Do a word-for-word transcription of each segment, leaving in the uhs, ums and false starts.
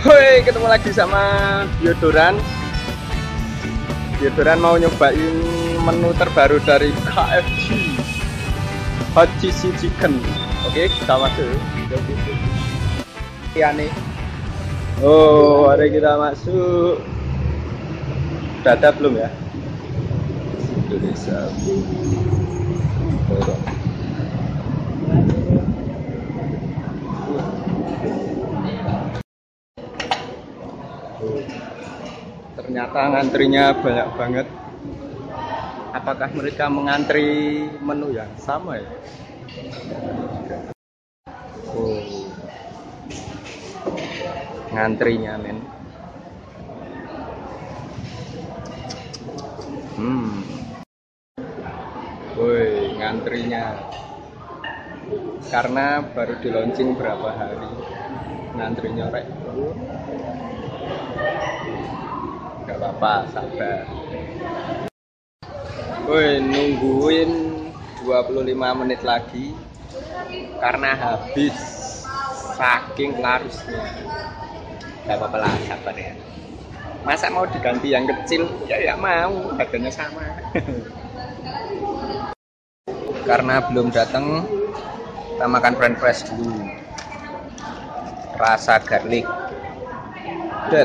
Woi, ketemu lagi sama Biodoran. Biodoran mau nyobain menu terbaru dari K F C, Hot Cheesy Chicken. Oke, kita masuk. Iya nih. Oh, hari kita masuk. Udah ada belum ya? Indonesia. Dorong. Ternyata ngantrinya banyak banget. Apakah mereka mengantri menu yang sama ya? Oh, ngantrinya men. Hmm, woi ngantrinya. Karena baru di launching berapa hari, ngantrinya rek. Gak apa-apa, sabar. Woi, nungguin dua puluh lima menit lagi karena habis saking larusnya. Gak apa-apa lah, sabar ya. Masa mau diganti yang kecil? Ya ya mau, harganya sama. Karena belum datang, kita makan french fries dulu. Rasa garlic. Dead.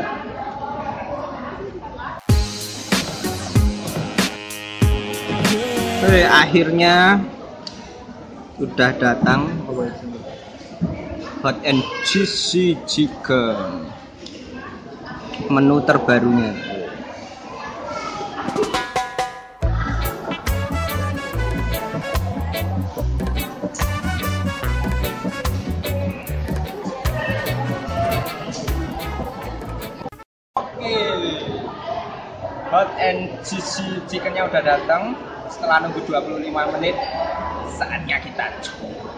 Oke, akhirnya udah datang Hot and Cheesy Chicken, menu terbarunya. Oke, Hot and Cheesy Chickennya udah datang. Setelah nunggu dua puluh lima menit, saatnya kita coba.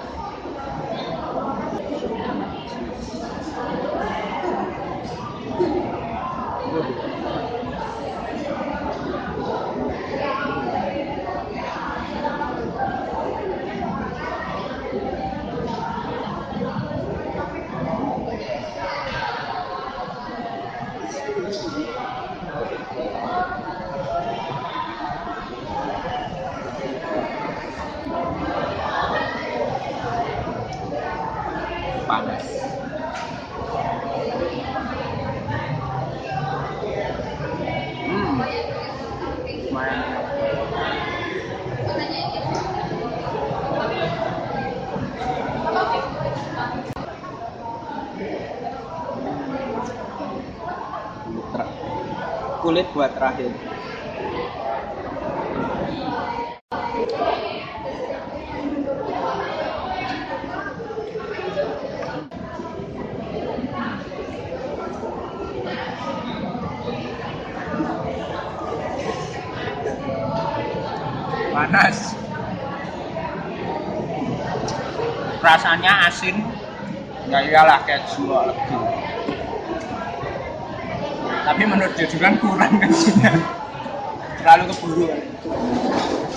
Panas. Hmm. Lumayan. Kulit buat terakhir. Panas, rasanya asin, nggak iyalah keju lagi. Tapi menurut dia juga kurang kejunya, terlalu keburu.